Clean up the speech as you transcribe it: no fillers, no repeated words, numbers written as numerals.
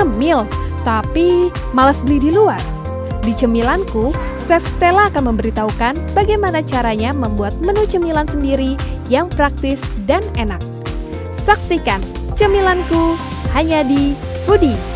ngemil, tapi malas beli di luar? Di Cemilanku, Chef Stella akan memberitahukan bagaimana caranya membuat menu cemilan sendiri yang praktis dan enak. Saksikan Cemilanku hanya di Foodie.